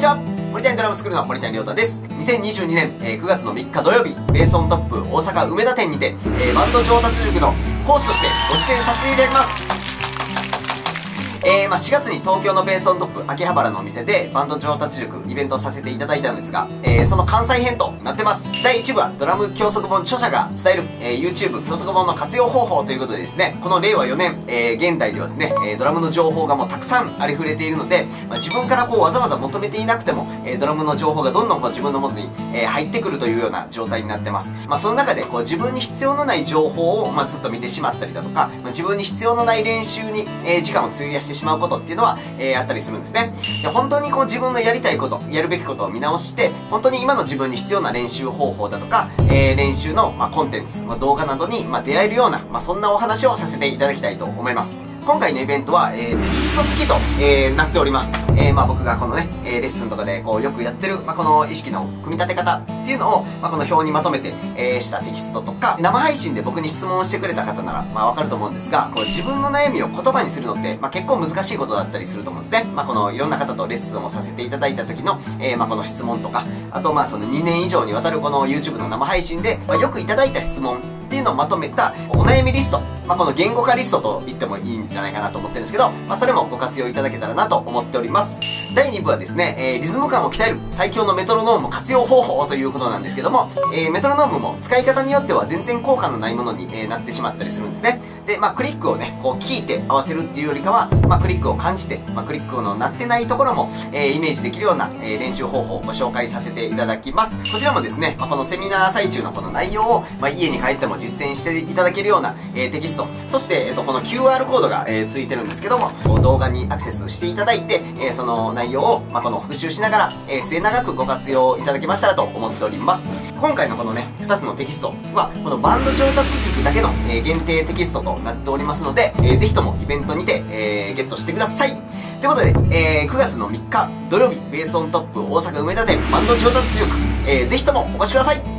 ちは。森谷ドラムスクールの森谷亮太です。2022年、9月の3日土曜日、ベースオントップ大阪梅田店にて、バンド上達塾の講師としてご出演させていただきます。4月に東京のベースオントップ秋葉原のお店でバンド上達塾イベントをさせていただいたんですが、その関西編となってます。第1部はドラム教則本著者が伝える、YouTube 教則本の活用方法ということでですね、この令和4年、現代ではですね、ドラムの情報がもうたくさんありふれているので、自分からわざわざ求めていなくても、ドラムの情報がどんどん自分の元に、入ってくるというような状態になってます。その中で自分に必要のない情報を、ずっと見てしまったりだとか、自分に必要のない練習に、時間を費やしてしまうことっていうのは、あったりするんですね。で、本当に自分のやりたいこと、やるべきことを見直して、本当に今の自分に必要な練習方法だとか、練習の、コンテンツ、動画などに、出会えるような、そんなお話をさせていただきたいと思います。今回のイベントは、テキスト付きと、なっております。僕がこのね、レッスンとかでよくやってる、この意識の組み立て方っていうのを、この表にまとめて、したテキストとか、生配信で僕に質問をしてくれた方なら、わかると思うんですが、自分の悩みを言葉にするのって、結構難しいことだったりすると思うんですね。このいろんな方とレッスンをさせていただいた時の、この質問とか、あとその2年以上にわたるこの YouTube の生配信で、よくいただいた質問っていうのをまとめたお悩みリスト、この言語化リストと言ってもいいんじゃないかなと思ってるんですけど、それもご活用いただけたらなと思っております。第2部はですね、リズム感を鍛える最強のメトロノーム活用方法ということなんですけども、メトロノームも使い方によっては全然効果のないものに、なってしまったりするんですね。で、クリックをね、聞いて合わせるっていうよりかは、クリックを感じて、クリックの鳴ってないところも、イメージできるような、練習方法をご紹介させていただきます。こちらもですね、このセミナー最中のこの内容を、家に帰っても実践していただけるような、テキスト、そして、この QR コードが、ついてるんですけども、動画にアクセスしていただいて、その内容を、この復習しながら、末永くご活用いただけましたらと思っております。今回のこのね、2つのテキストは、このバンド上達塾だけの、限定テキストとなっておりますので、ぜひともイベントにて、ゲットしてください。ということで、9月の3日土曜日、ベースオントップ大阪梅田店バンド上達塾、ぜひともお越しください。